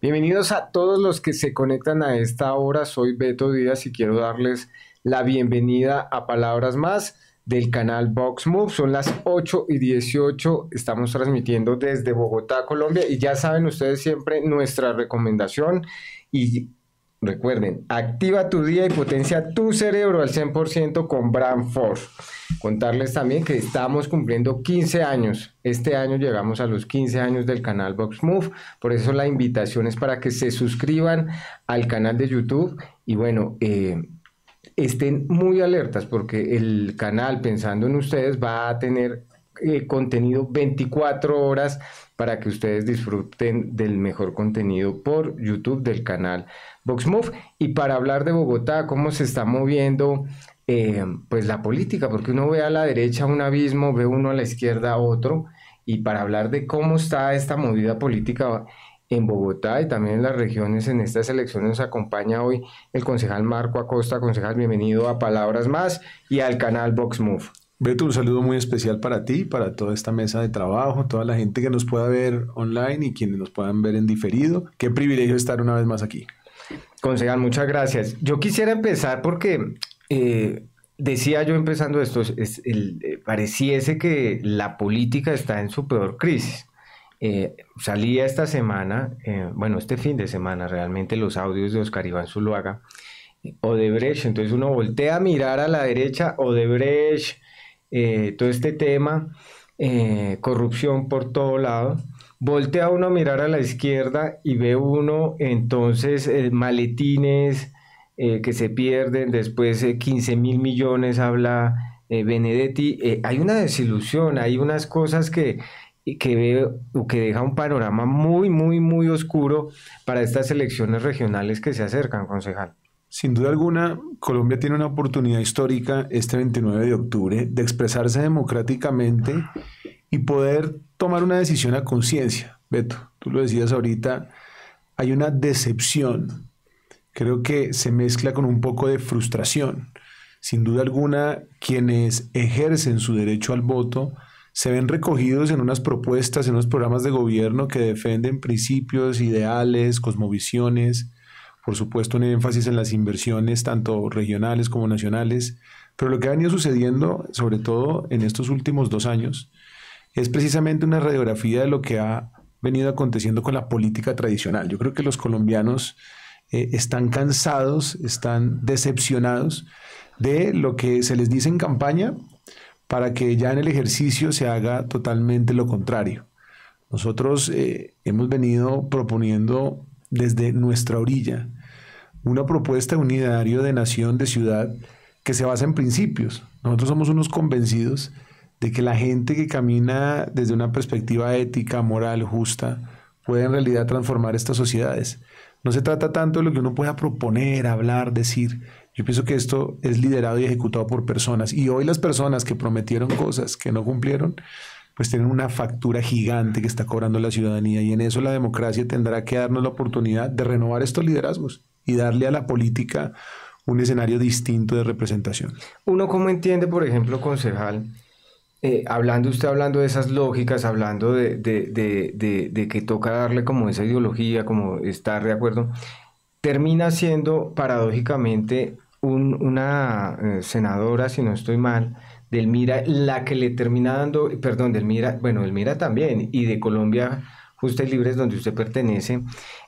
Bienvenidos a todos los que se conectan a esta hora. Soy Beto Díaz y quiero darles la bienvenida a Palabras Más del canal Vox Move. Son las 8:18. Estamos transmitiendo desde Bogotá, Colombia. Y ya saben ustedes siempre nuestra recomendación. Y recuerden, activa tu día y potencia tu cerebro al 100% con Brand Force. Contarles también que estamos cumpliendo 15 años. Este año llegamos a los 15 años del canal Vox Move. Por eso la invitación es para que se suscriban al canal de YouTube. Y bueno, estén muy alertas porque el canal, pensando en ustedes, va a tener contenido 24 horas para que ustedes disfruten del mejor contenido por YouTube del canal Vox Move. Y para hablar de Bogotá, cómo se está moviendo pues la política, porque uno ve a la derecha un abismo, ve uno a la izquierda otro, y para hablar de cómo está esta movida política en Bogotá y también en las regiones en estas elecciones nos acompaña hoy el concejal Marco Acosta. Concejal, bienvenido a Palabras Más y al canal Vox Move. Beto, un saludo muy especial para ti, para toda esta mesa de trabajo, toda la gente que nos pueda ver online y quienes nos puedan ver en diferido. Qué privilegio estar una vez más aquí. Concejal, muchas gracias. Yo quisiera empezar porque decía yo empezando esto, pareciese que la política está en su peor crisis. Salía esta semana, bueno, este fin de semana realmente los audios de Oscar Iván Zuluaga, Odebrecht, entonces uno voltea a mirar a la derecha, Odebrecht, todo este tema, corrupción por todo lado. Voltea uno a mirar a la izquierda y ve uno entonces maletines que se pierden, después 15.000 millones habla Benedetti. Hay una desilusión, hay unas cosas que veo que deja un panorama muy oscuro para estas elecciones regionales que se acercan, concejal. Sin duda alguna, Colombia tiene una oportunidad histórica este 29 de octubre de expresarse democráticamente y poder tomar una decisión a conciencia. Beto, tú lo decías ahorita, hay una decepción. Creo que se mezcla con un poco de frustración. Sin duda alguna, quienes ejercen su derecho al voto se ven recogidos en unas propuestas, en unos programas de gobierno que defienden principios, ideales, cosmovisiones, por supuesto un énfasis en las inversiones tanto regionales como nacionales, pero lo que ha venido sucediendo, sobre todo en estos últimos 2 años, es precisamente una radiografía de lo que ha venido aconteciendo con la política tradicional. Yo creo que los colombianos están cansados, están decepcionados de lo que se les dice en campaña para que ya en el ejercicio se haga totalmente lo contrario. Nosotros hemos venido proponiendo desde nuestra orilla una propuesta de un ideario de nación, de ciudad, que se basa en principios. Nosotros somos unos convencidos de que la gente que camina desde una perspectiva ética, moral, justa, puede en realidad transformar estas sociedades. No se trata tanto de lo que uno pueda proponer, hablar, decir. Yo pienso que esto es liderado y ejecutado por personas. Y hoy las personas que prometieron cosas que no cumplieron, pues tienen una factura gigante que está cobrando la ciudadanía. Y en eso la democracia tendrá que darnos la oportunidad de renovar estos liderazgos y darle a la política un escenario distinto de representación. Uno, ¿cómo entiende, por ejemplo, concejal, hablando de esas lógicas, hablando de que toca darle como esa ideología, como estar de acuerdo, termina siendo paradójicamente una senadora, si no estoy mal, del MIRA, la que le termina dando, perdón, del MIRA, bueno, del MIRA también, y de Colombia Justa y Libre, donde usted pertenece,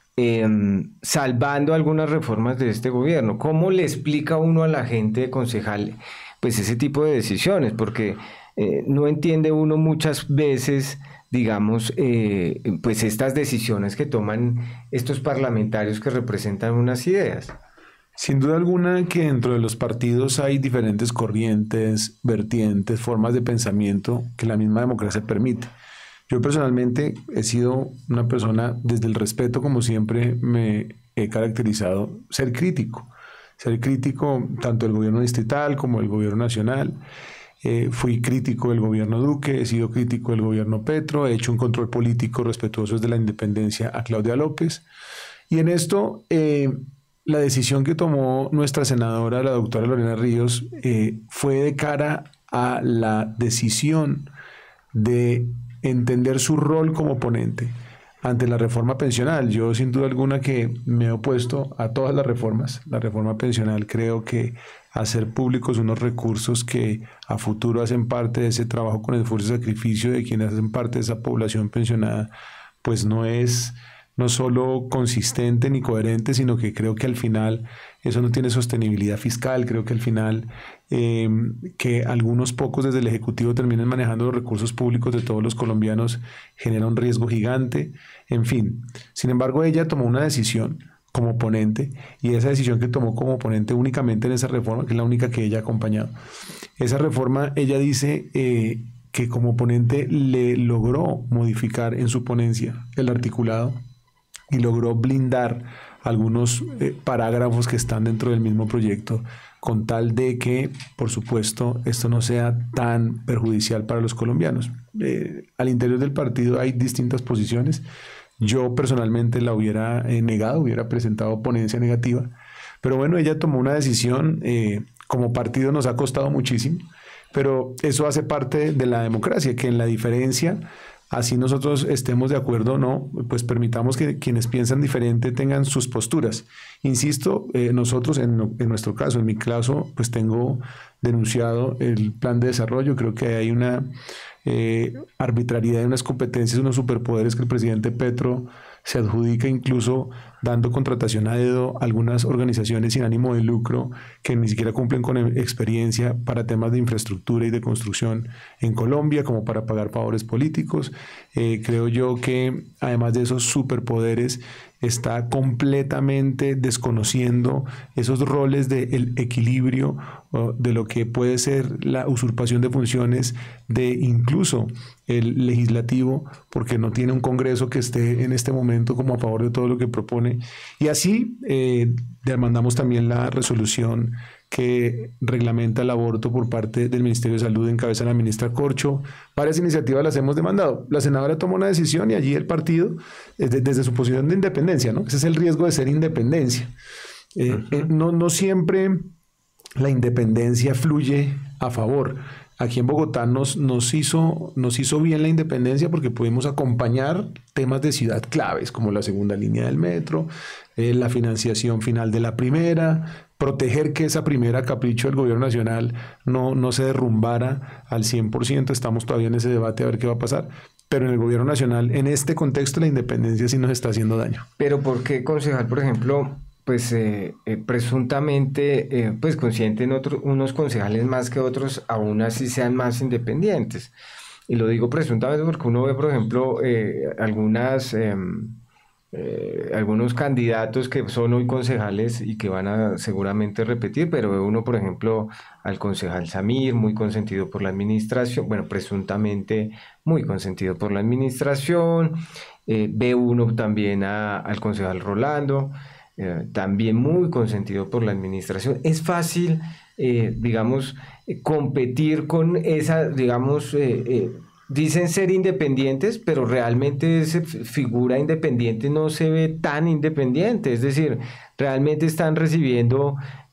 salvando algunas reformas de este gobierno? ¿Cómo le explica uno a la gente, concejal, pues ese tipo de decisiones? Porque no entiende uno muchas veces, digamos, pues estas decisiones que toman estos parlamentarios que representan unas ideas. Sin duda alguna que dentro de los partidos hay diferentes corrientes, vertientes, formas de pensamiento que la misma democracia permite. Yo personalmente he sido una persona, desde el respeto, como siempre me he caracterizado, ser crítico tanto del gobierno distrital como del gobierno nacional. Fui crítico del gobierno Duque, he sido crítico del gobierno Petro, he hecho un control político respetuoso de la independencia a Claudia López. Y en esto, la decisión que tomó nuestra senadora, la doctora Lorena Ríos, fue de cara a la decisión de entender su rol como ponente. ante la reforma pensional. Yo sin duda alguna que me he opuesto a todas las reformas. La reforma pensional creo que hacer públicos unos recursos que a futuro hacen parte de ese trabajo con esfuerzo y sacrificio de quienes hacen parte de esa población pensionada, pues no es no solo consistente ni coherente, sino que creo que al final eso no tiene sostenibilidad fiscal. Creo que al final que algunos pocos desde el Ejecutivo terminen manejando los recursos públicos de todos los colombianos genera un riesgo gigante. En fin, sin embargo, ella tomó una decisión como ponente, y esa decisión que tomó como ponente únicamente en esa reforma, que es la única que ella ha acompañado, esa reforma, ella dice que como ponente le logró modificar en su ponencia el articulado y logró blindar algunos parágrafos que están dentro del mismo proyecto, con tal de que, por supuesto, esto no sea tan perjudicial para los colombianos. Al interior del partido hay distintas posiciones. Yo personalmente la hubiera negado, hubiera presentado ponencia negativa, pero bueno, ella tomó una decisión, como partido nos ha costado muchísimo, pero eso hace parte de la democracia, que en la diferencia, así nosotros estemos de acuerdo o no, pues permitamos que quienes piensan diferente tengan sus posturas. Insisto, nosotros en nuestro caso, en mi caso, pues tengo denunciado el plan de desarrollo. Creo que hay una arbitrariedad, unas competencias, unos superpoderes que el presidente Petro se adjudica, incluso dando contratación a dedo a algunas organizaciones sin ánimo de lucro que ni siquiera cumplen con experiencia para temas de infraestructura y de construcción en Colombia, como para pagar favores políticos. Creo yo que además de esos superpoderes está completamente desconociendo esos roles del equilibrio de lo que puede ser la usurpación de funciones de incluso el legislativo, porque no tiene un Congreso que esté en este momento como a favor de todo lo que propone. Y así demandamos también la resolución que reglamenta el aborto por parte del Ministerio de Salud en cabeza de la ministra Corcho. Varias iniciativas las hemos demandado. La senadora tomó una decisión y allí el partido, desde su posición de independencia, ¿no? Ese es el riesgo de ser independencia. No siempre la independencia fluye a favor. Aquí en Bogotá nos hizo bien la independencia porque pudimos acompañar temas de ciudad claves como la segunda línea del metro, la financiación final de la primera, proteger que esa primera capricho del gobierno nacional no se derrumbara al 100%. Estamos todavía en ese debate a ver qué va a pasar. Pero en el gobierno nacional, en este contexto, la independencia sí nos está haciendo daño. Pero ¿por qué, concejal, por ejemplo, pues presuntamente, pues consienten unos concejales más que otros, aún así sean más independientes? Y lo digo presuntamente porque uno ve, por ejemplo, algunos candidatos que son hoy concejales y que van a seguramente repetir, pero ve uno, por ejemplo, al concejal Samir, muy consentido por la administración, bueno, presuntamente muy consentido por la administración, ve uno también al concejal Rolando, también muy consentido por la administración. Es fácil, digamos, competir con esa, digamos, dicen ser independientes, pero realmente esa figura independiente no se ve tan independiente. Es decir, realmente están recibiendo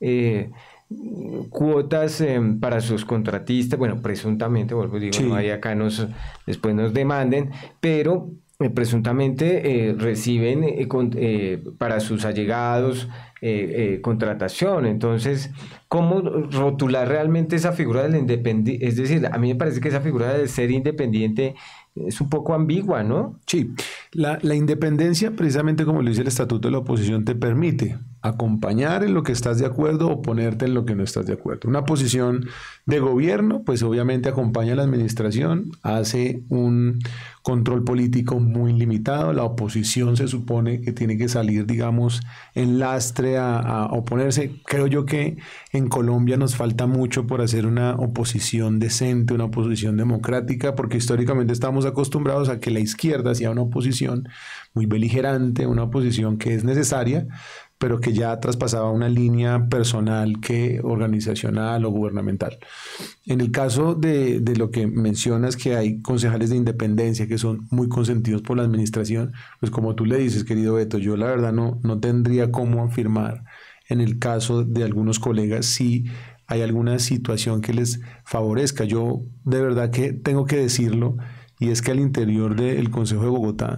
cuotas para sus contratistas, bueno, presuntamente, vuelvo y digo, Sí. no hay acá después nos demanden, pero presuntamente reciben para sus allegados contratación. Entonces, ¿cómo rotular realmente esa figura de la independencia? Es decir, a mí me parece que esa figura de ser independiente es un poco ambigua, ¿no? Sí, la independencia, precisamente como lo dice el Estatuto de la Oposición, te permite acompañar en lo que estás de acuerdo o ponerte en lo que no estás de acuerdo. Una posición de gobierno, pues obviamente acompaña a la administración, hace un control político muy limitado. La oposición se supone que tiene que salir, digamos, en lastre a oponerse. Creo yo que en Colombia nos falta mucho por hacer una oposición decente, una oposición democrática, porque históricamente estamos acostumbrados a que la izquierda hacía una oposición muy beligerante, una oposición que es necesaria, pero que ya traspasaba una línea personal que organizacional o gubernamental. En el caso de lo que mencionas, que hay concejales de independencia que son muy consentidos por la administración, pues como tú le dices, querido Beto, yo la verdad no tendría cómo afirmar en el caso de algunos colegas si hay alguna situación que les favorezca. Yo de verdad que tengo que decirlo, y es que al interior del Consejo de Bogotá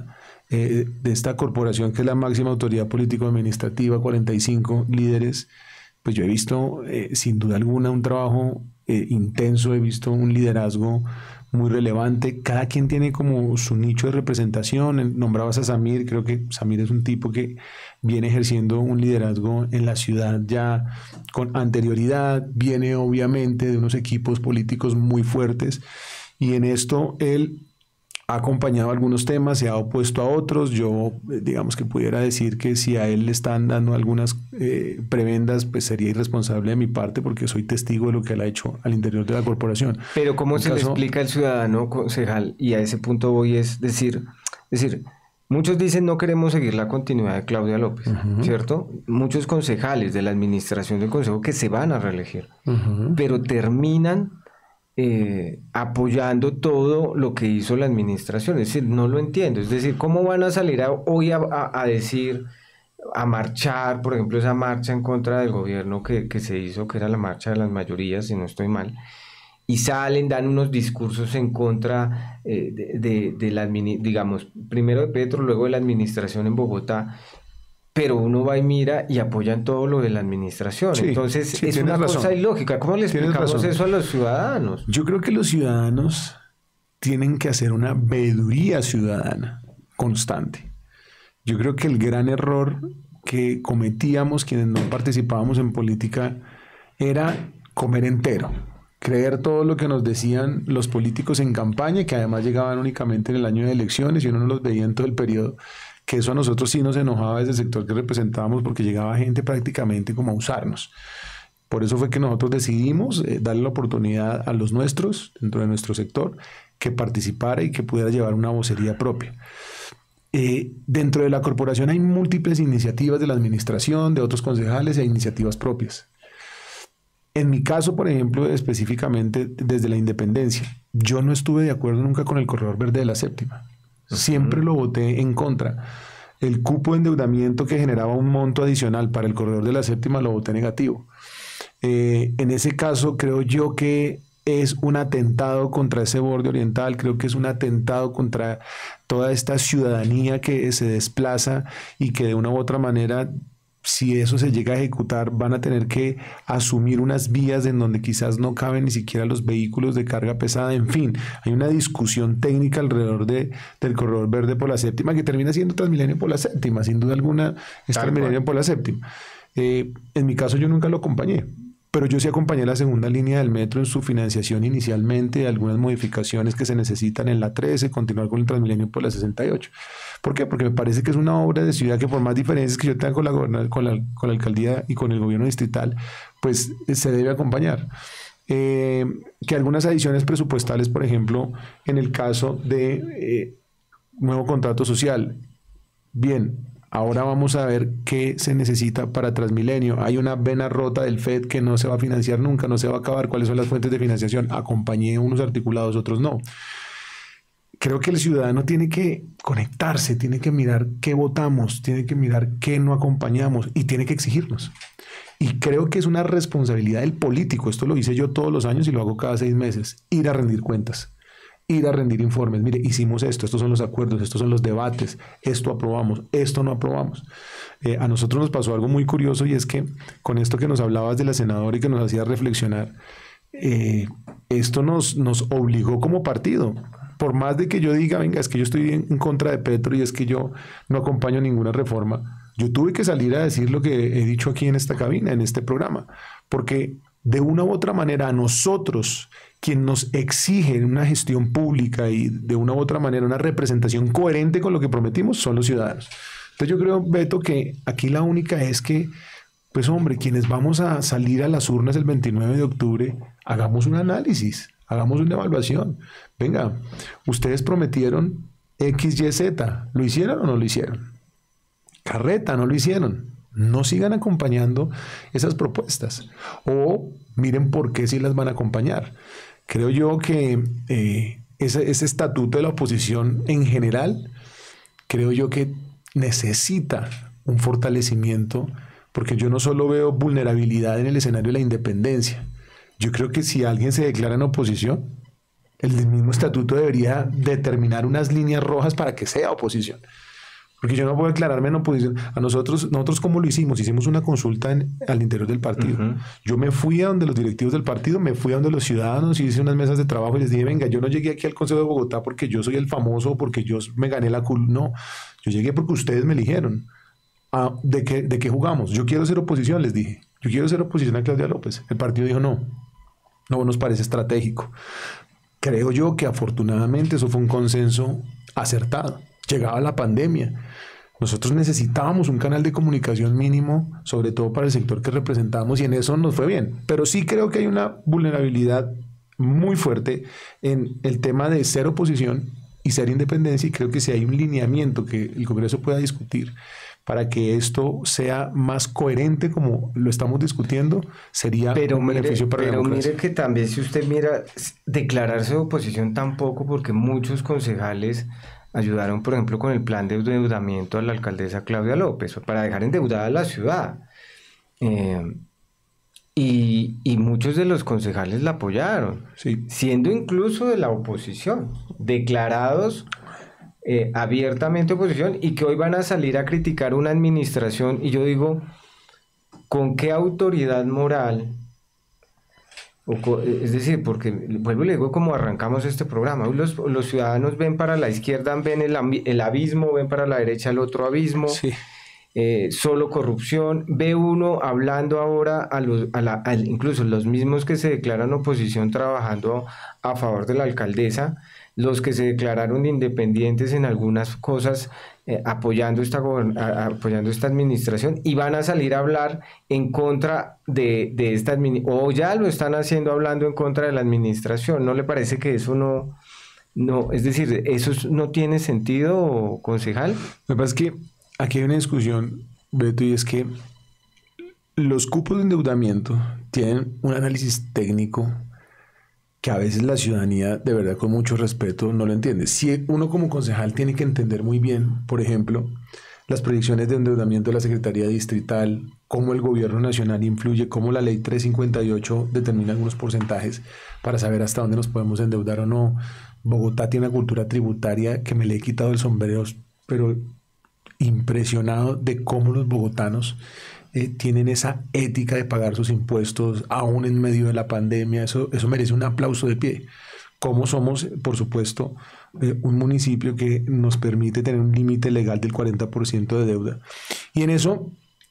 de esta corporación que es la máxima autoridad político-administrativa, 45 líderes, pues yo he visto sin duda alguna un trabajo intenso, he visto un liderazgo muy relevante. Cada quien tiene como su nicho de representación. Nombrabas a Samir, creo que Samir es un tipo que viene ejerciendo un liderazgo en la ciudad ya con anterioridad, viene obviamente de unos equipos políticos muy fuertes y en esto él ha acompañado algunos temas, se ha opuesto a otros. Yo, digamos que pudiera decir que si a él le están dando algunas prebendas, pues sería irresponsable de mi parte porque soy testigo de lo que él ha hecho al interior de la corporación. Pero ¿cómo se le explica al ciudadano, concejal? Y a ese punto voy, es decir, muchos dicen no queremos seguir la continuidad de Claudia López, ¿cierto? Muchos concejales de la administración del consejo que se van a reelegir, pero terminan apoyando todo lo que hizo la administración. Es decir, no lo entiendo. Es decir, ¿cómo van a salir hoy a decir, a marchar, por ejemplo, esa marcha en contra del gobierno que se hizo, que era la marcha de las mayorías, si no estoy mal, y salen, dan unos discursos en contra de la, digamos, primero de Petro, luego de la administración en Bogotá, pero uno va y mira y apoyan todo lo de la administración? Sí, entonces sí, es una cosa ilógica. ¿Cómo le explicamos eso a los ciudadanos? Yo creo que los ciudadanos tienen que hacer una veeduría ciudadana constante. Yo creo que el gran error que cometíamos quienes no participábamos en política era comer entero, creer todo lo que nos decían los políticos en campaña, que además llegaban únicamente en el año de elecciones y uno no los veía en todo el periodo, que eso a nosotros sí nos enojaba desde el sector que representábamos porque llegaba gente prácticamente como a usarnos. Por eso fue que nosotros decidimos darle la oportunidad a los nuestros, dentro de nuestro sector, que participara y que pudiera llevar una vocería propia. Dentro de la corporación hay múltiples iniciativas de la administración, de otros concejales e iniciativas propias. En mi caso, por ejemplo, específicamente desde la independencia, yo no estuve de acuerdo nunca con el corredor verde de la séptima. Siempre lo voté en contra. El cupo de endeudamiento que generaba un monto adicional para el corredor de la séptima lo voté negativo. En ese caso creo yo que es un atentado contra ese borde oriental, creo que es un atentado contra toda esta ciudadanía que se desplaza y que de una u otra manera, si eso se llega a ejecutar, van a tener que asumir unas vías en donde quizás no caben ni siquiera los vehículos de carga pesada. En fin, hay una discusión técnica alrededor del corredor verde por la séptima que termina siendo Transmilenio por la séptima. Sin duda alguna es Transmilenio por la séptima. En mi caso yo nunca lo acompañé, pero yo sí acompañé la segunda línea del metro en su financiación inicialmente, algunas modificaciones que se necesitan en la 13, continuar con el Transmilenio por la 68. ¿Por qué? Porque me parece que es una obra de ciudad que por más diferencias que yo tenga con la alcaldía y con el gobierno distrital, pues se debe acompañar. Que algunas adiciones presupuestales, por ejemplo, en el caso de nuevo contrato social. Bien, ahora vamos a ver qué se necesita para Transmilenio. Hay una vena rota del FED que no se va a financiar nunca, no se va a acabar. ¿Cuáles son las fuentes de financiación? Acompañé unos articulados, otros no. Creo que el ciudadano tiene que conectarse, tiene que mirar qué votamos, tiene que mirar qué no acompañamos y tiene que exigirnos. Y creo que es una responsabilidad del político, esto lo hice yo todos los años y lo hago cada 6 meses, ir a rendir cuentas, ir a rendir informes. Mire, hicimos esto, estos son los acuerdos, estos son los debates, esto aprobamos, esto no aprobamos. A nosotros nos pasó algo muy curioso y es que con esto que nos hablabas de la senadora y que nos hacía reflexionar, esto nos obligó como partido. Por más de que yo diga, venga, es que yo estoy en contra de Petro y es que yo no acompaño ninguna reforma, yo tuve que salir a decir lo que he dicho aquí en esta cabina, en este programa, porque de una u otra manera a nosotros, quien nos exige una gestión pública y de una u otra manera una representación coherente con lo que prometimos, son los ciudadanos. Entonces yo creo, Beto, que aquí la única es que, pues hombre, quienes vamos a salir a las urnas el 29 de octubre, hagamos un análisis. Hagamos una evaluación. Venga, ustedes prometieron X, Y, Z. ¿Lo hicieron o no lo hicieron? Carreta, no lo hicieron. No sigan acompañando esas propuestas. O miren por qué sí las van a acompañar. Creo yo que ese estatuto de la oposición en general, creo yo que necesita un fortalecimiento, porque yo no solo veo vulnerabilidad en el escenario de la independencia. Yo creo que si alguien se declara en oposición, el mismo estatuto debería determinar unas líneas rojas para que sea oposición. Porque yo no puedo declararme en oposición. Nosotros ¿cómo lo hicimos? Hicimos una consulta al interior del partido. Yo me fui a donde los directivos del partido, me fui a donde los ciudadanos, hice unas mesas de trabajo y les dije, venga, yo no llegué aquí al Consejo de Bogotá porque yo soy el famoso, porque yo me gané la no, yo llegué porque ustedes me eligieron. ¿De qué jugamos? Yo quiero ser oposición, les dije. Yo quiero ser oposición a Claudia López. El partido dijo no nos parece estratégico. Creo yo que afortunadamente eso fue un consenso acertado. Llegaba la pandemia. Nosotros necesitábamos un canal de comunicación mínimo, sobre todo para el sector que representábamos, y en eso nos fue bien. Pero sí creo que hay una vulnerabilidad muy fuerte en el tema de ser oposición y ser independencia, y creo que si hay un lineamiento que el Congreso pueda discutir para que esto sea más coherente como lo estamos discutiendo, sería un beneficio para la democracia. Pero mire que también, si usted mira, declararse de oposición tampoco, porque muchos concejales ayudaron, por ejemplo, con el plan de endeudamiento a la alcaldesa Claudia López, para dejar endeudada la ciudad. Y muchos de los concejales la apoyaron, sí, siendo incluso de la oposición, declarados abiertamente oposición, y que hoy van a salir a criticar una administración. Y yo digo, ¿con qué autoridad moral? Es decir, porque vuelvo y le digo, como arrancamos este programa, hoy los ciudadanos ven para la izquierda, ven el abismo, ven para la derecha el otro abismo, sí. Solo corrupción. Ve uno hablando ahora incluso los mismos que se declaran oposición trabajando a favor de la alcaldesa, los que se declararon independientes en algunas cosas, apoyando esta administración, y van a salir a hablar en contra de esta administración, o ya lo están haciendo hablando en contra de la administración. ¿No le parece que eso no, es decir, eso no tiene sentido, concejal? Lo que pasa es que aquí hay una discusión, Beto, y es que los cupos de endeudamiento tienen un análisis técnico que a veces la ciudadanía, de verdad, con mucho respeto, no lo entiende. Si uno como concejal tiene que entender muy bien, por ejemplo, las proyecciones de endeudamiento de la Secretaría Distrital, cómo el gobierno nacional influye, cómo la ley 358 determina algunos porcentajes para saber hasta dónde nos podemos endeudar o no. Bogotá tiene una cultura tributaria que me le he quitado el sombrero, pero impresionado de cómo los bogotanos tienen esa ética de pagar sus impuestos aún en medio de la pandemia. Eso merece un aplauso de pie. Como somos, por supuesto, un municipio que nos permite tener un límite legal del 40% de deuda. Y en eso,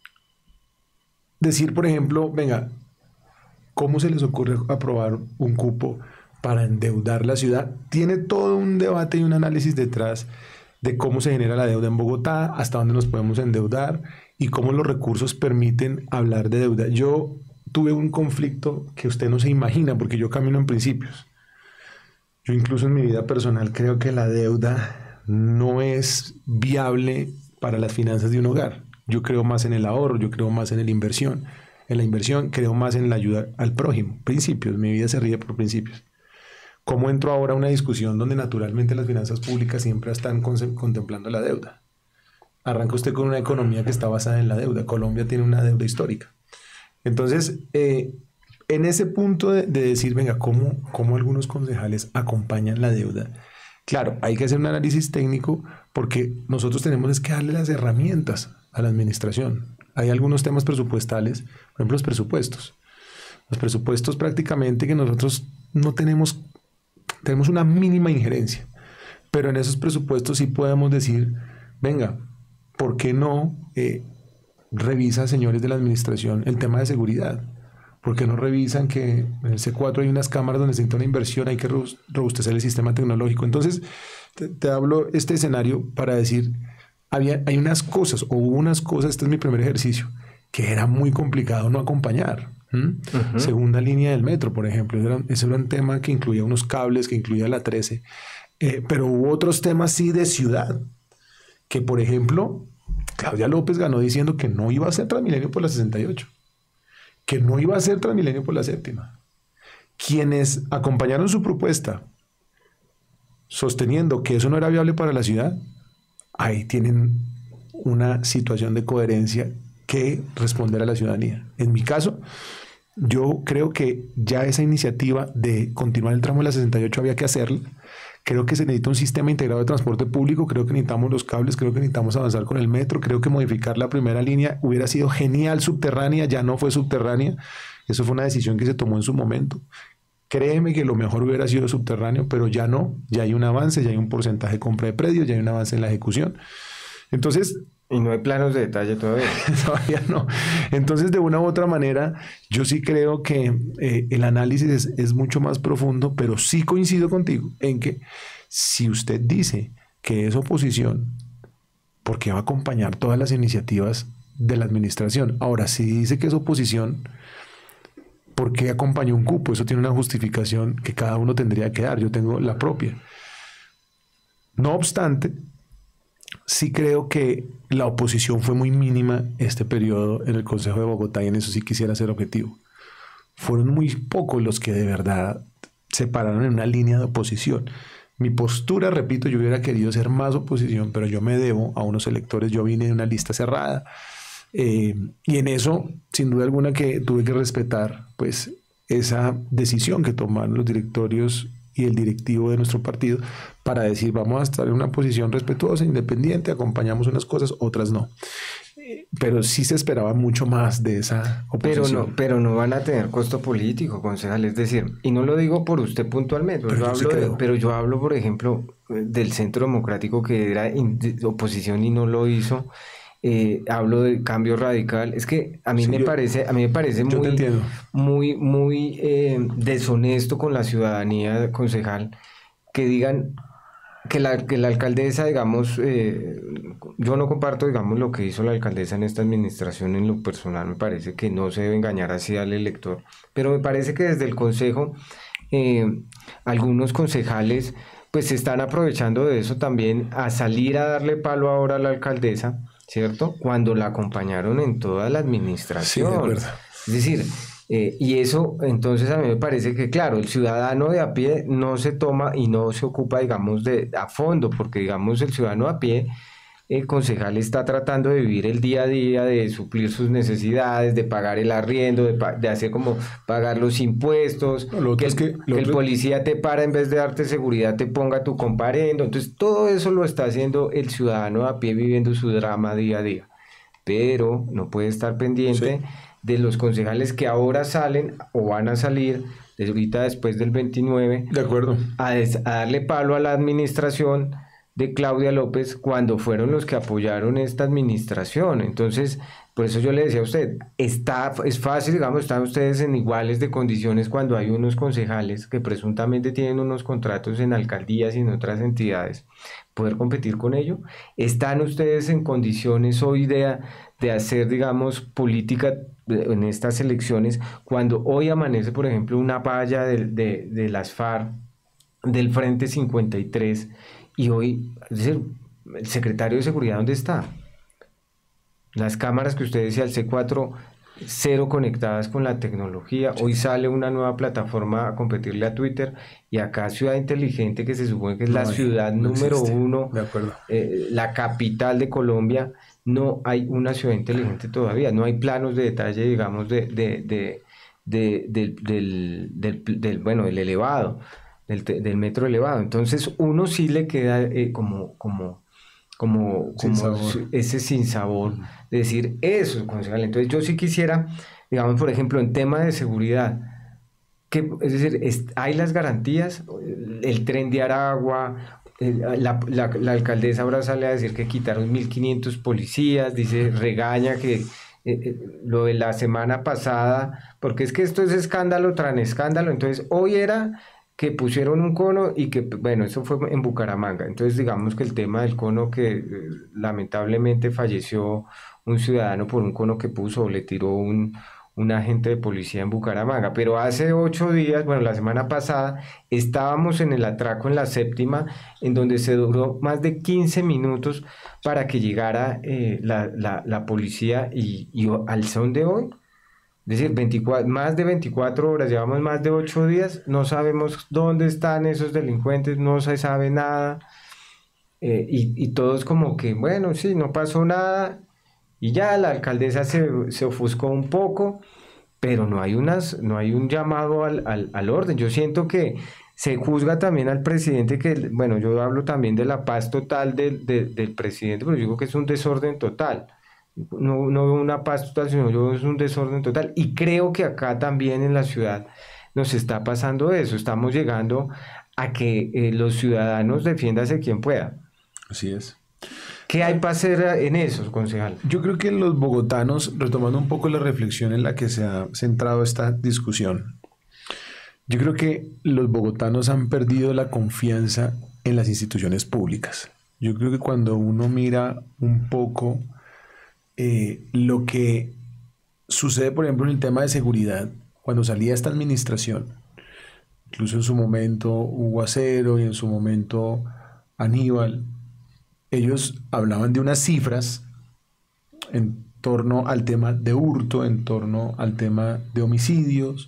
decir, por ejemplo, venga, ¿cómo se les ocurre aprobar un cupo para endeudar la ciudad? Tiene todo un debate y un análisis detrás de cómo se genera la deuda en Bogotá, hasta dónde nos podemos endeudar y cómo los recursos permiten hablar de deuda. Yo tuve un conflicto que usted no se imagina, porque yo camino en principios. Yo incluso en mi vida personal creo que la deuda no es viable para las finanzas de un hogar. Yo creo más en el ahorro, yo creo más en la inversión. En la inversión creo más en la ayuda al prójimo. Principios, mi vida se rige por principios. ¿Cómo entro ahora a una discusión donde naturalmente las finanzas públicas siempre están contemplando la deuda? Arranca usted con una economía que está basada en la deuda. Colombia tiene una deuda histórica. Entonces, en ese punto de decir, venga, ¿cómo algunos concejales acompañan la deuda? Claro, hay que hacer un análisis técnico porque nosotros tenemos que darle las herramientas a la administración. Hay algunos temas presupuestales, por ejemplo, los presupuestos. Los presupuestos prácticamente que nosotros no tenemos una mínima injerencia, pero en esos presupuestos sí podemos decir, venga, ¿por qué no revisa, señores de la administración, el tema de seguridad? ¿Por qué no revisan que en el C4 hay unas cámaras donde se necesita una inversión, hay que robustecer el sistema tecnológico? Entonces, te hablo este escenario para decir, hay unas cosas, o hubo unas cosas, este es mi primer ejercicio, que era muy complicado no acompañar. Segunda línea del metro, por ejemplo, ese era un tema que incluía unos cables, que incluía la 13, pero hubo otros temas sí de ciudad, que por ejemplo, Claudia López ganó diciendo que no iba a ser Transmilenio por la 68, que no iba a ser Transmilenio por la séptima. Quienes acompañaron su propuesta sosteniendo que eso no era viable para la ciudad, ahí tienen una situación de coherencia que responder a la ciudadanía. En mi caso, yo creo que ya esa iniciativa de continuar el tramo de la 68 había que hacerla. Creo que se necesita un sistema integrado de transporte público, creo que necesitamos los cables, creo que necesitamos avanzar con el metro, creo que modificar la primera línea hubiera sido genial subterránea, ya no fue subterránea, eso fue una decisión que se tomó en su momento. Créeme que lo mejor hubiera sido subterráneo, pero ya no, ya hay un avance, ya hay un porcentaje de compra de predios, ya hay un avance en la ejecución. Entonces, y no hay planos de detalle todavía. todavía no. Entonces, de una u otra manera, yo sí creo que el análisis es mucho más profundo, pero sí coincido contigo en que si usted dice que es oposición, ¿por qué va a acompañar todas las iniciativas de la administración? Ahora, si dice que es oposición, ¿por qué acompañó un cupo? Eso tiene una justificación que cada uno tendría que dar. Yo tengo la propia. No obstante, sí creo que la oposición fue muy mínima este periodo en el Consejo de Bogotá y en eso sí quisiera ser objetivo. Fueron muy pocos los que de verdad se pararon en una línea de oposición. Mi postura, repito, yo hubiera querido ser más oposición, pero yo me debo a unos electores, yo vine de una lista cerrada y en eso, sin duda alguna que tuve que respetar pues esa decisión que tomaron los directorios y el directivo de nuestro partido para decir vamos a estar en una posición respetuosa, independiente, acompañamos unas cosas, otras no. Pero sí se esperaba mucho más de esa oposición. Pero no van a tener costo político, concejal. Es decir, y no lo digo por usted puntualmente, pero yo hablo, por ejemplo, del Centro Democrático que era oposición y no lo hizo. Hablo del Cambio Radical. Es que a mí me parece muy deshonesto con la ciudadanía, concejal, que digan que la alcaldesa, digamos, yo no comparto, digamos, lo que hizo la alcaldesa en esta administración en lo personal. Me parece que no se debe engañar así al elector, pero me parece que desde el consejo algunos concejales pues se están aprovechando de eso también a salir a darle palo ahora a la alcaldesa, ¿cierto? Cuando la acompañaron en toda la administración. Sí, de verdad. Es decir, y eso, entonces a mí me parece que, claro, el ciudadano de a pie no se toma y no se ocupa, digamos, a fondo, porque, digamos, el ciudadano a pie, el concejal está tratando de vivir el día a día, de suplir sus necesidades, de pagar el arriendo, de hacer como pagar los impuestos, que el policía te para en vez de darte seguridad, te ponga tu comparendo. Entonces, todo eso lo está haciendo el ciudadano a pie viviendo su drama día a día. Pero no puede estar pendiente de los concejales que ahora salen o van a salir desde ahorita después del 29 de acuerdo a darle palo a la administración de Claudia López cuando fueron los que apoyaron esta administración. Entonces, por eso yo le decía a usted, es fácil, digamos, están ustedes en iguales de condiciones cuando hay unos concejales que presuntamente tienen unos contratos en alcaldías y en otras entidades, poder competir con ello. ¿Están ustedes en condiciones hoy de hacer, digamos, política en estas elecciones cuando hoy amanece, por ejemplo, una valla de las FARC, del Frente 53, y hoy, es decir, el secretario de Seguridad, ¿dónde está? Las cámaras que usted decía, el C4, cero conectadas con la tecnología. Hoy sale una nueva plataforma a competirle a Twitter y acá Ciudad Inteligente, que se supone que es la ciudad número uno, la capital de Colombia, no hay una ciudad inteligente todavía, no hay planos de detalle, digamos, del elevado, del metro elevado. Entonces uno sí le queda como ese sinsabor de decir eso, concejal. Entonces yo sí quisiera, digamos, por ejemplo, en tema de seguridad, es decir, hay las garantías, el tren de Aragua, la alcaldesa ahora sale a decir que quitaron 1.500 policías, dice, regaña que lo de la semana pasada, porque es que esto es escándalo tras escándalo. Entonces hoy era que pusieron un cono y que, bueno, eso fue en Bucaramanga. Entonces, digamos que el tema del cono que lamentablemente falleció un ciudadano por un cono que puso o le tiró un agente de policía en Bucaramanga. Pero hace 8 días, bueno, la semana pasada, estábamos en el atraco en la séptima, en donde se duró más de 15 minutos para que llegara la policía y al son de hoy, es decir, más de 24 horas, llevamos más de 8 días, no sabemos dónde están esos delincuentes, no se sabe nada, y todos como que, bueno, sí, no pasó nada, y ya la alcaldesa se ofuscó un poco, pero no hay un llamado al orden. Yo siento que Se juzga también al presidente que, bueno, yo hablo también de la paz total del presidente, pero yo digo que es un desorden total. No, no veo una paz total, sino yo veo es un desorden total. Y creo que acá también en la ciudad nos está pasando eso. Estamos llegando a que los ciudadanos defiéndase quien pueda. Así es. ¿Qué hay para hacer en eso, concejal? Yo creo que los bogotanos, retomando un poco la reflexión en la que se ha centrado esta discusión, yo creo que los bogotanos han perdido la confianza en las instituciones públicas. Yo creo que cuando uno mira un poco lo que sucede, por ejemplo, en el tema de seguridad, cuando salía esta administración, incluso en su momento Hugo Acero y en su momento Aníbal, ellos hablaban de unas cifras en torno al tema de hurto, en torno al tema de homicidios,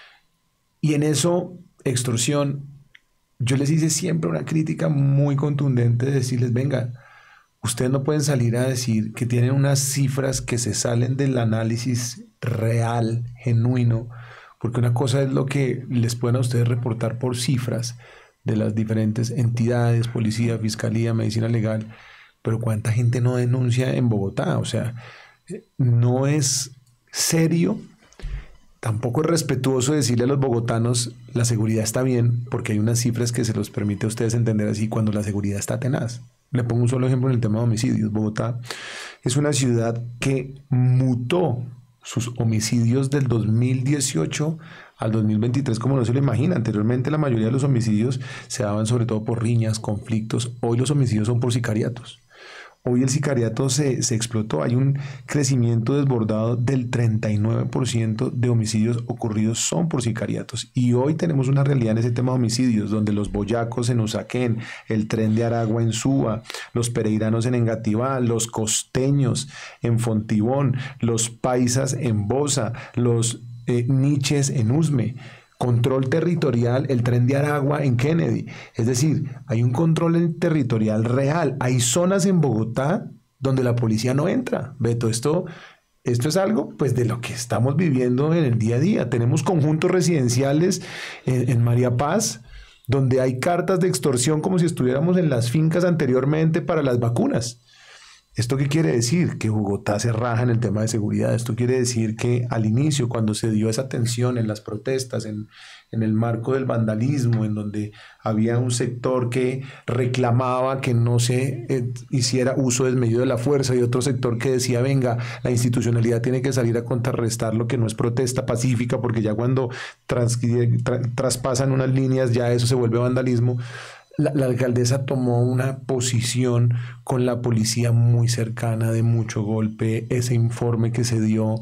y en eso, extorsión, yo les hice siempre una crítica muy contundente de decirles, venga, ustedes no pueden salir a decir que tienen unas cifras que se salen del análisis real, genuino, porque una cosa es lo que les pueden a ustedes reportar por cifras de las diferentes entidades, policía, fiscalía, medicina legal, pero cuánta gente no denuncia en Bogotá. O sea, no es serio, tampoco es respetuoso decirle a los bogotanos la seguridad está bien, porque hay unas cifras que se los permite a ustedes entender así cuando la seguridad está tenaz. Le pongo un solo ejemplo en el tema de homicidios. Bogotá es una ciudad que mutó sus homicidios del 2018 al 2023 como no se lo imagina. Anteriormente la mayoría de los homicidios se daban sobre todo por riñas, conflictos. Hoy los homicidios son por sicariatos. Hoy el sicariato se explotó. Hay un crecimiento desbordado del 39% de homicidios ocurridos son por sicariatos. Y hoy tenemos una realidad en ese tema de homicidios, donde los boyacos en Usaquén, el tren de Aragua en Suba, los pereiranos en Engativá, los costeños en Fontibón, los paisas en Bosa, los niches en Usme. Control territorial, el tren de Aragua en Kennedy. Es decir, hay un control territorial real. Hay zonas en Bogotá donde la policía no entra. Beto, esto es algo pues de lo que estamos viviendo en el día a día. Tenemos conjuntos residenciales en María Paz donde hay cartas de extorsión como si estuviéramos en las fincas anteriormente para las vacunas. ¿Esto qué quiere decir? Que Bogotá se raja en el tema de seguridad. Esto quiere decir que al inicio, cuando se dio esa tensión en las protestas, en el marco del vandalismo, en donde había un sector que reclamaba que no se hiciera uso desmedido de la fuerza y otro sector que decía, venga, la tiene que salir a contrarrestar lo que no es protesta pacífica, porque ya cuando traspasan unas líneas ya eso se vuelve vandalismo. La alcaldesa tomó una posición con la policía muy cercana, de mucho golpe. Ese informe que se dio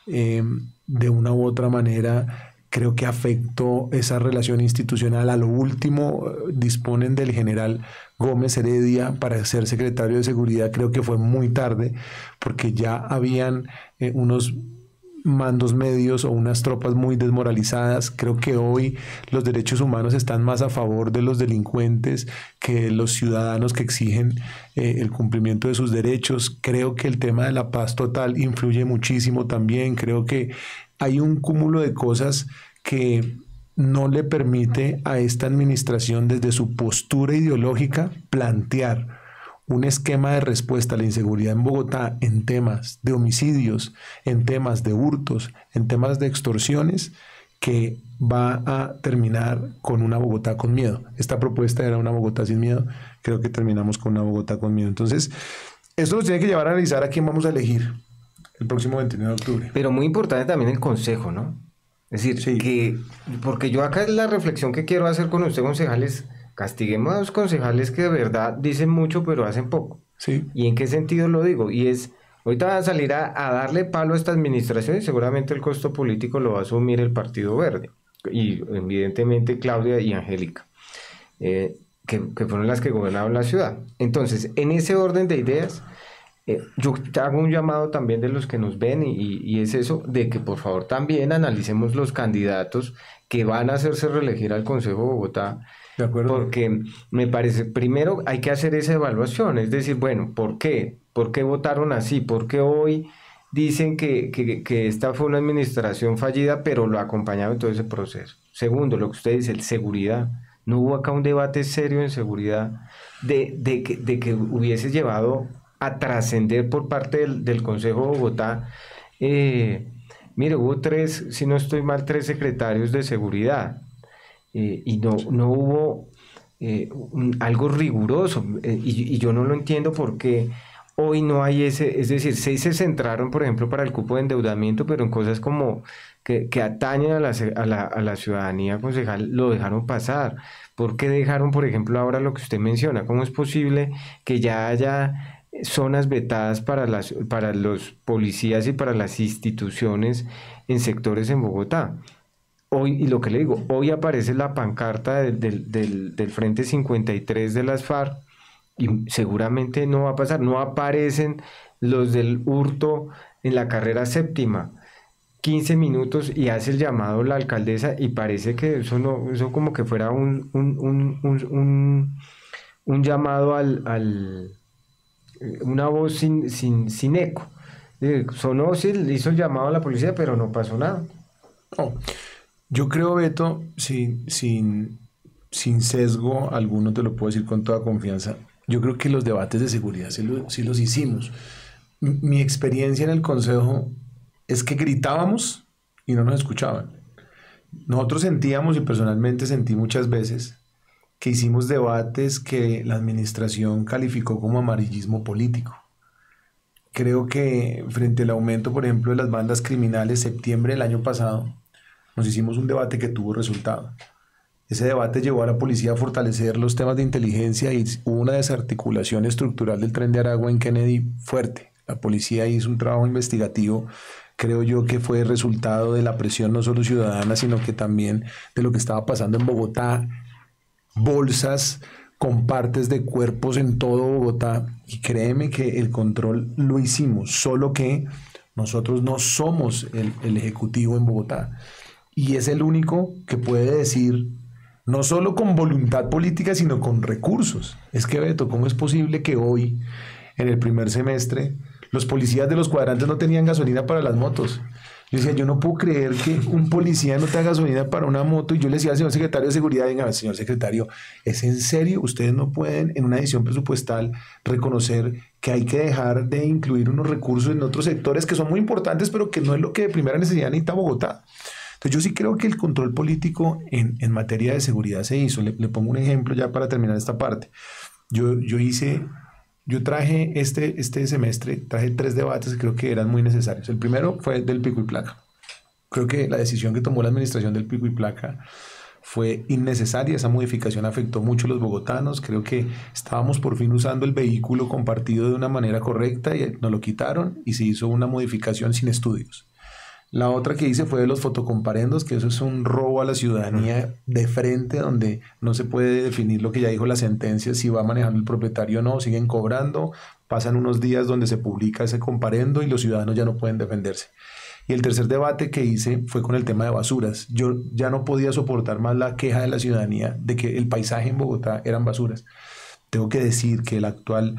de una u otra manera creo que afectó esa relación institucional. A lo último disponen del general Gómez Heredia para ser secretario de Seguridad. Creo que fue muy tarde porque ya habían unos mandos medios o unas tropas muy desmoralizadas. Creo que hoy los derechos humanos están más a favor de los delincuentes que de los ciudadanos que exigen el cumplimiento de sus derechos. Creo que el tema de la paz total influye muchísimo también. Creo que hay un cúmulo de cosas que no le permite a esta administración desde su postura ideológica plantear un esquema de respuesta a la inseguridad en Bogotá en temas de homicidios, en temas de hurtos, en temas de extorsiones, que va a terminar con una Bogotá con miedo. Esta propuesta era una Bogotá sin miedo, creo que terminamos con una Bogotá con miedo. Entonces, esto nos tiene que llevar a analizar a quién vamos a elegir el próximo 29 de octubre. Pero muy importante también el consejo, ¿no? Es decir, sí, que, porque yo acá la reflexión que quiero hacer con usted, concejal, es castiguemos a los concejales que de verdad dicen mucho pero hacen poco. Sí. ¿Y en qué sentido lo digo? Y es, ahorita van a salir a darle palo a esta administración y seguramente el costo político lo va a asumir el Partido Verde. Y evidentemente Claudia y Angélica, que fueron las que gobernaron la ciudad. Entonces, en ese orden de ideas, yo hago un llamado también de los que nos ven y es eso, de que por favor también analicemos los candidatos que van a hacerse reelegir al Consejo de Bogotá. De acuerdo. Porque me parece, primero hay que hacer esa evaluación, es decir, bueno, ¿por qué? ¿Por qué votaron así? ¿Por qué hoy dicen que esta fue una administración fallida, pero lo acompañaron en todo ese proceso? Segundo, lo que usted dice, seguridad. No hubo acá un debate serio en seguridad de que hubiese llevado a trascender por parte del Consejo de Bogotá. eh, Mire, hubo tres, si no estoy mal, tres secretarios de seguridad, y no hubo algo riguroso, y yo no lo entiendo porque hoy no hay ese, es decir, se centraron, por ejemplo, para el cupo de endeudamiento, pero en cosas como que atañen a a la ciudadanía concejal, lo dejaron pasar. ¿Por qué dejaron, por ejemplo, ahora lo que usted menciona? ¿Cómo es posible que ya haya zonas vetadas para para los policías y para las instituciones en sectores en Bogotá? Hoy, y lo que le digo, hoy aparece la pancarta del Frente 53 de las FARC y seguramente no va a pasar, no aparecen los del hurto en la carrera séptima. 15 minutos y hace el llamado la alcaldesa y parece que eso no, eso como que fuera un llamado una voz sin eco. Sonó, sí, le hizo el llamado a la policía, pero no pasó nada. No, yo creo, Beto, sin sesgo alguno, te lo puedo decir con toda confianza, yo creo que los debates de seguridad sí los hicimos. Mi experiencia en el Consejo es que gritábamos y no nos escuchaban. Nosotros sentíamos, y personalmente sentí muchas veces, que hicimos debates que la administración calificó como amarillismo político. Creo que frente al aumento, por ejemplo, de las bandas criminales, septiembre del año pasado, nos hicimos un debate que tuvo resultado. Ese debate llevó a la policía a fortalecer los temas de inteligencia y hubo una desarticulación estructural del Tren de Aragua en Kennedy fuerte. La policía hizo un trabajo investigativo, creo yo que fue resultado de la presión no solo ciudadana, sino que también de lo que estaba pasando en Bogotá. Bolsas con partes de cuerpos en todo Bogotá, y créeme que el control lo hicimos, solo que nosotros no somos el ejecutivo en Bogotá y es el único que puede decir, no solo con voluntad política, sino con recursos. Es que, Beto, ¿cómo es posible que hoy, en el primer semestre, los policías de los cuadrantes no tenían gasolina para las motos? Yo decía, yo no puedo creer que un policía no tenga gasolina para una moto. Y yo le decía al señor secretario de Seguridad, venga, señor secretario, ¿es en serio? Ustedes no pueden, en una edición presupuestal, reconocer que hay que dejar de incluir unos recursos en otros sectores que son muy importantes, pero que no es lo que de primera necesidad necesita Bogotá. Entonces yo sí creo que el control político en materia de seguridad se hizo. Le pongo un ejemplo ya para terminar esta parte. Yo traje este semestre, traje 3 debates que creo que eran muy necesarios. El primero fue del pico y placa. Creo que la decisión que tomó la administración del pico y placa fue innecesaria. Esa modificación afectó mucho a los bogotanos. Creo que estábamos por fin usando el vehículo compartido de una manera correcta y nos lo quitaron y se hizo una modificación sin estudios. La otra que hice fue de los fotocomparendos, que eso es un robo a la ciudadanía de frente, donde no se puede definir lo que ya dijo la sentencia, si va manejando el propietario o no, siguen cobrando, pasan unos días donde se publica ese comparendo y los ciudadanos ya no pueden defenderse. Y el tercer debate que hice fue con el tema de basuras. Yo ya no podía soportar más la queja de la ciudadanía de que el paisaje en Bogotá eran basuras. Tengo que decir que el actual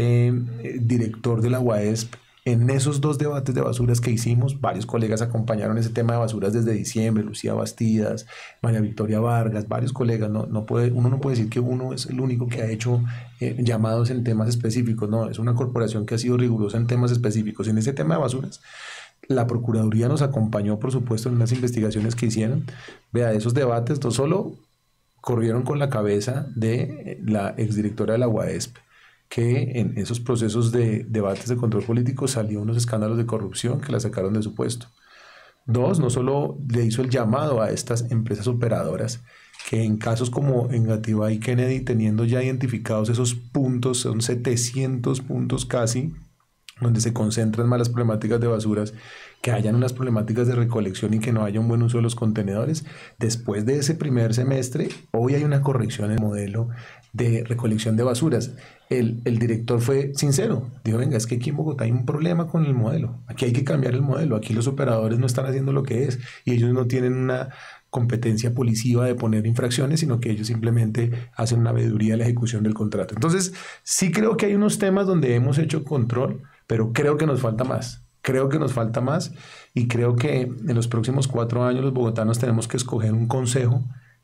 director de la UAESP, en esos 2 debates de basuras que hicimos, varios colegas acompañaron ese tema de basuras desde diciembre, Lucía Bastidas, María Victoria Vargas, varios colegas. Uno no puede decir que uno es el único que ha hecho llamados en temas específicos. No, es una corporación que ha sido rigurosa en temas específicos. En ese tema de basuras, la Procuraduría nos acompañó, por supuesto, en unas investigaciones que hicieron. Vea, esos debates no solo corrieron con la cabeza de la exdirectora de la UAESP, que en esos procesos de debates de control político salió unos escándalos de corrupción que la sacaron de su puesto. 2, no solo le hizo el llamado a estas empresas operadoras, que en casos como Engativá y Kennedy, teniendo ya identificados esos puntos, son 700 puntos casi, donde se concentran más las problemáticas de basuras, que hayan unas problemáticas de recolección y que no haya un buen uso de los contenedores. Después de ese primer semestre, hoy hay una corrección en el modelo de recolección de basuras. El director fue sincero, dijo, venga, es que aquí en Bogotá hay un problema con el modelo, aquí hay que cambiar el modelo, aquí los operadores no están haciendo lo que es y ellos no tienen una competencia policiva de poner infracciones, sino que ellos simplemente hacen una veeduría de la ejecución del contrato. Entonces, sí creo que hay unos temas donde hemos hecho control, pero creo que nos falta más. Creo que nos falta más y creo que en los próximos 4 años los bogotanos tenemos que escoger un consejo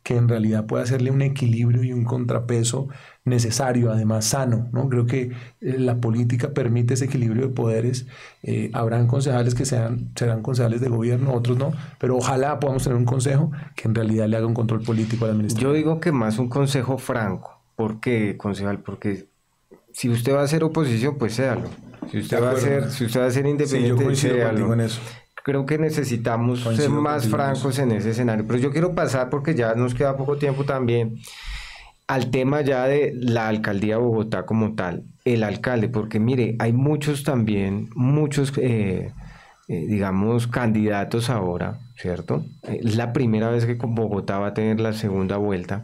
que en realidad pueda hacerle un equilibrio y un contrapeso necesario, además sano, ¿no? Creo que la política permite ese equilibrio de poderes. Habrán concejales que serán concejales de gobierno, otros no, pero ojalá podamos tener un consejo que en realidad le haga un control político a la administración. Yo digo que más un consejo franco. ¿Por qué, concejal? Porque si usted va a hacer oposición, pues séalo. Si usted va a ser independiente, séalo. En eso. Creo que necesitamos ser más francos en ese escenario. Pero yo quiero pasar, porque ya nos queda poco tiempo también, al tema ya de la alcaldía de Bogotá como tal, el alcalde, porque mire, hay muchos digamos, candidatos ahora, ¿cierto? Es la primera vez que Bogotá va a tener la segunda vuelta.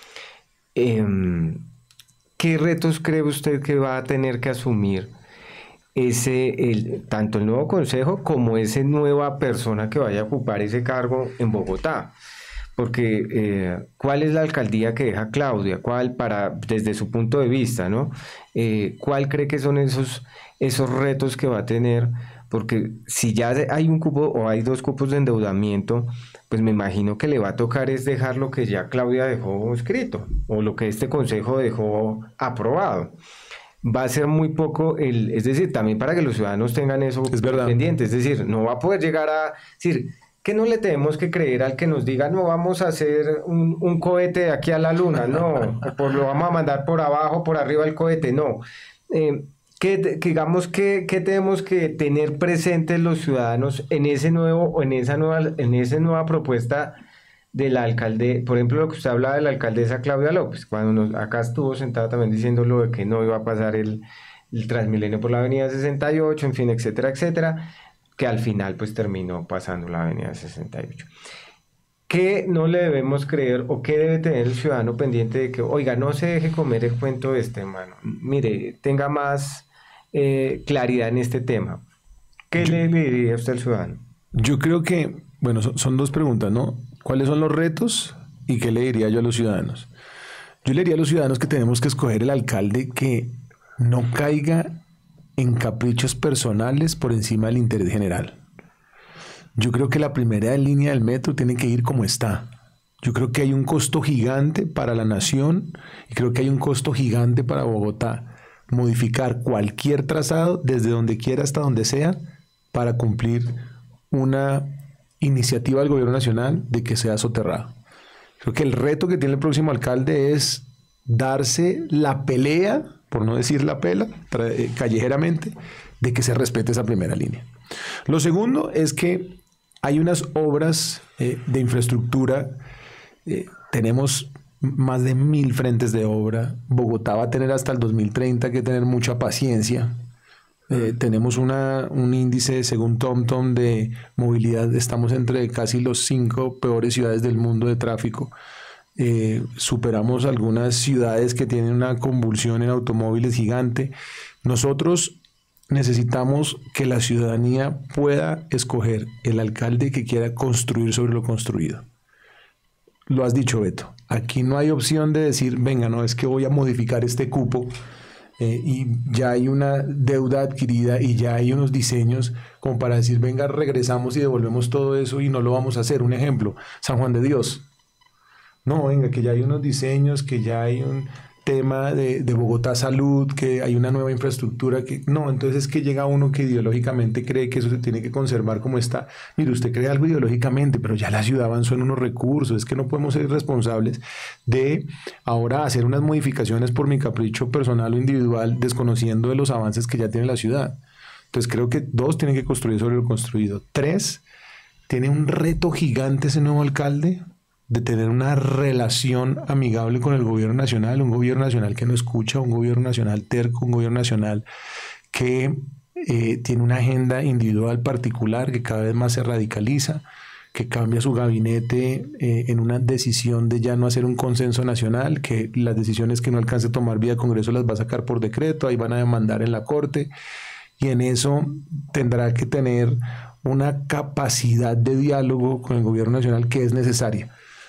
¿Qué retos cree usted que va a tener que asumir tanto el nuevo consejo como esa nueva persona que vaya a ocupar ese cargo en Bogotá? Porque ¿cuál es la alcaldía que deja Claudia? Desde su punto de vista, ¿no? ¿Cuál cree que son esos retos que va a tener? Porque si ya hay un cupo o hay 2 cupos de endeudamiento, pues me imagino que le va a tocar es dejar lo que ya Claudia dejó escrito o lo que este consejo dejó aprobado. Va a ser muy poco, es decir, también para que los ciudadanos tengan eso pendiente, es decir, no va a poder llegar a decir que no le tenemos que creer al que nos diga no vamos a hacer un cohete de aquí a la luna, no, lo vamos a mandar por abajo, por arriba el cohete, no. Digamos que tenemos que tener presentes los ciudadanos en esa nueva propuesta del alcalde, por ejemplo, lo que usted hablaba de la alcaldesa Claudia López, cuando acá estuvo sentada también diciendo lo de que no iba a pasar el Transmilenio por la avenida 68, en fin, etcétera, etcétera, que al final pues terminó pasando la avenida 68. ¿Qué no le debemos creer o qué debe tener el ciudadano pendiente de que, oiga, no se deje comer el cuento hermano? Mire, tenga más claridad en este tema. ¿Qué le diría usted al ciudadano? Yo creo que, bueno, son 2 preguntas, ¿no? ¿Cuáles son los retos y qué le diría yo a los ciudadanos? Yo le diría a los ciudadanos que tenemos que escoger el alcalde que no caiga en caprichos personales por encima del interés general. Yo creo que la primera línea del metro tiene que ir como está. Yo creo que hay un costo gigante para la nación y creo que hay un costo gigante para Bogotá. Modificar cualquier trazado desde donde quiera hasta donde sea para cumplir una iniciativa del gobierno nacional de que sea soterrado. Creo que el reto que tiene el próximo alcalde es darse la pelea, por no decir la pela, callejeramente, de que se respete esa primera línea. Lo segundo es que hay unas obras de infraestructura, tenemos más de 1000 frentes de obra, Bogotá va a tener hasta el 2030 que tener mucha paciencia. Tenemos un índice, según TomTom, de movilidad, estamos entre casi los 5 peores ciudades del mundo de tráfico. Superamos algunas ciudades que tienen una convulsión en automóviles gigante. Nosotros necesitamos que la ciudadanía pueda escoger el alcalde que quiera construir sobre lo construido. Lo has dicho, Beto. Aquí no hay opción de decir, venga, no, es que voy a modificar este cupo y ya hay una deuda adquirida y ya hay unos diseños como para decir, venga, regresamos y devolvemos todo eso y no lo vamos a hacer. Un ejemplo, San Juan de Dios. No, venga, que ya hay unos diseños, que ya hay un tema de Bogotá Salud, que hay una nueva infraestructura, que no, entonces es que llega uno que ideológicamente cree que eso se tiene que conservar como está. Mire, usted cree algo ideológicamente, pero ya la ciudad avanzó en unos recursos, es que no podemos ser responsables de ahora hacer unas modificaciones por mi capricho personal o individual, desconociendo de los avances que ya tiene la ciudad. Entonces creo que 2, tienen que construir sobre lo construido. 3, tiene un reto gigante ese nuevo alcalde de tener una relación amigable con el gobierno nacional, un gobierno nacional que no escucha, un gobierno nacional terco, un gobierno nacional que tiene una agenda individual particular que cada vez más se radicaliza, que cambia su gabinete en una decisión de ya no hacer un consenso nacional, que las decisiones que no alcance a tomar vía Congreso las va a sacar por decreto, ahí van a demandar en la Corte, y en eso tendrá que tener una capacidad de diálogo con el gobierno nacional que es necesaria.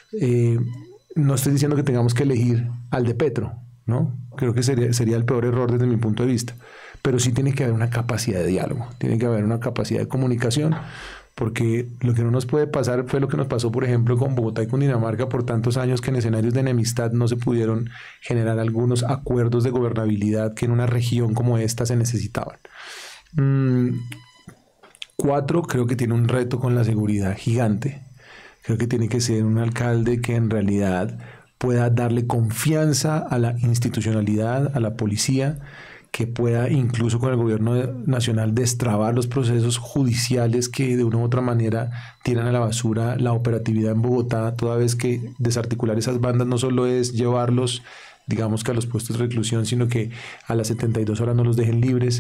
No estoy diciendo que tengamos que elegir al de Petro, ¿no? Creo que sería el peor error desde mi punto de vista, pero sí tiene que haber una capacidad de diálogo, tiene que haber una capacidad de comunicación, porque lo que no nos puede pasar fue lo que nos pasó, por ejemplo, con Bogotá y Cundinamarca por tantos años, que en escenarios de enemistad no se pudieron generar algunos acuerdos de gobernabilidad que en una región como esta se necesitaban. 4, creo que tiene un reto con la seguridad gigante. Creo que tiene que ser un alcalde que en realidad pueda darle confianza a la institucionalidad, a la policía, que pueda incluso con el gobierno nacional destrabar los procesos judiciales que de una u otra manera tiran a la basura la operatividad en Bogotá, toda vez que desarticular esas bandas no solo es llevarlos, digamos que a los puestos de reclusión, sino que a las 72 horas no los dejen libres.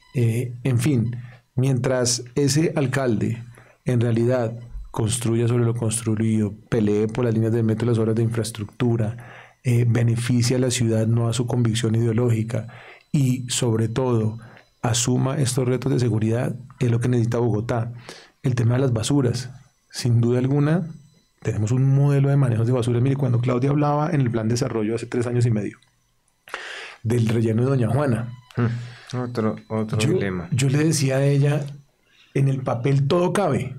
En fin, mientras ese alcalde en realidad construya sobre lo construido, pelee por las líneas del metro y las obras de infraestructura, beneficie a la ciudad, no a su convicción ideológica, y sobre todo asuma estos retos de seguridad, es lo que necesita Bogotá. El tema de las basuras, sin duda alguna, tenemos un modelo de manejo de basuras. Mire, cuando Claudia hablaba en el plan de desarrollo hace 3 años y medio del relleno de Doña Juana, Otro dilema. Yo le decía a ella, en el papel todo cabe.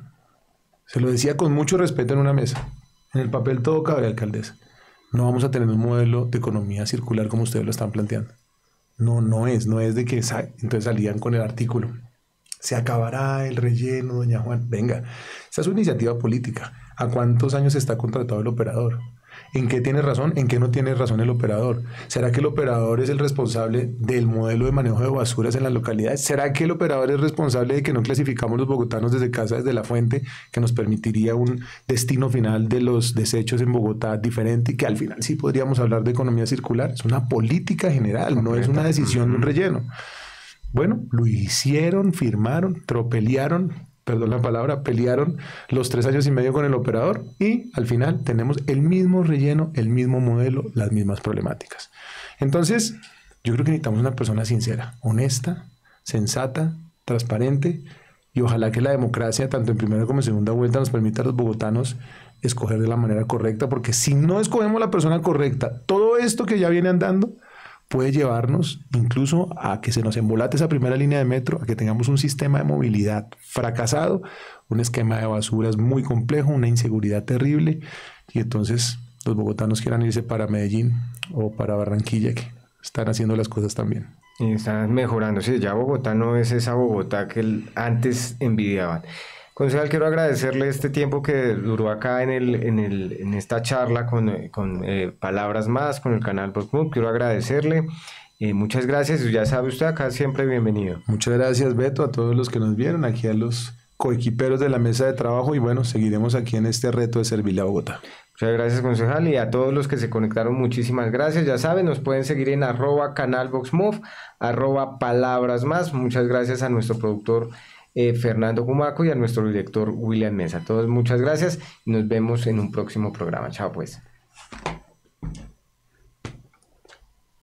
Se lo decía con mucho respeto en una mesa. En el papel todo cabe, alcaldesa. No vamos a tener un modelo de economía circular como ustedes lo están planteando. No es de que entonces salían con el artículo. Se acabará el relleno, doña Juan. Venga, esa es una iniciativa política. ¿A cuántos años está contratado el operador? ¿En qué tiene razón? ¿En qué no tiene razón el operador? ¿Será que el operador es el responsable del modelo de manejo de basuras en las localidades? ¿Será que el operador es responsable de que no clasificamos los bogotanos desde casa, desde la fuente, que nos permitiría un destino final de los desechos en Bogotá diferente y que al final sí podríamos hablar de economía circular? Es una política general, no es una decisión de un relleno. Bueno, lo hicieron, firmaron, tropelearon, perdón la palabra, pelearon los 3 años y medio con el operador y al final tenemos el mismo relleno, el mismo modelo, las mismas problemáticas. Entonces, yo creo que necesitamos una persona sincera, honesta, sensata, transparente y ojalá que la democracia, tanto en primera como en segunda vuelta, nos permita a los bogotanos escoger de la manera correcta, porque si no escogemos la persona correcta, todo esto que ya viene andando puede llevarnos incluso a que se nos embolate esa primera línea de metro, a que tengamos un sistema de movilidad fracasado, un esquema de basuras muy complejo, una inseguridad terrible, y entonces los bogotanos quieran irse para Medellín o para Barranquilla, que están haciendo las cosas también. Y están mejorando. Sí, ya Bogotá no es esa Bogotá que antes envidiaban. Concejal, quiero agradecerle este tiempo que duró acá en esta charla con Palabras Más, con el canal Vox Move. Quiero agradecerle. Muchas gracias. Ya sabe usted, acá siempre bienvenido. Muchas gracias, Beto, a todos los que nos vieron, aquí a los coequiperos de la mesa de trabajo y bueno, seguiremos aquí en este reto de servirle a Bogotá. Muchas gracias, concejal, y a todos los que se conectaron, muchísimas gracias. Ya saben, nos pueden seguir en @canal Vox Move, @Palabras Más. Muchas gracias a nuestro productor Fernando Cumaco y a nuestro director William Mesa. A todos muchas gracias y nos vemos en un próximo programa. Chao pues.